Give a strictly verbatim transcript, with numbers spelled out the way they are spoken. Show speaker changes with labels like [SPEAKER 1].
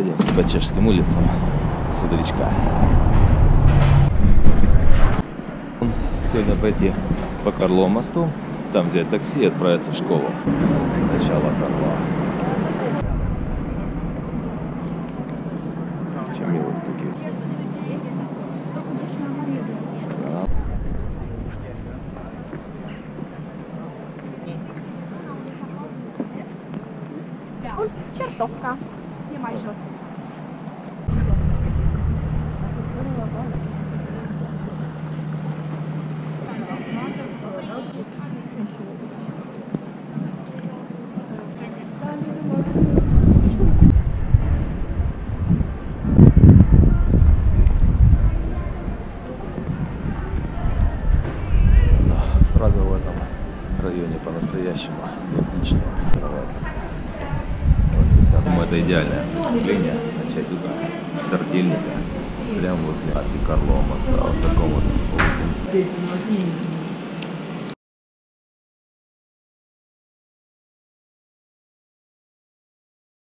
[SPEAKER 1] Пройдемся по чешским улицам с утречка. Сегодня пойти по Карлову мосту, там взять такси и отправиться в школу. Начало Карла. Чем милые такие. Да.
[SPEAKER 2] Čertovka. Je majželství.
[SPEAKER 1] Прага в этом районе по-настоящему отличная. Думаю, это идеальное выступление начать туда с тортильника, прямо возле Карлова моста, вот таком вот.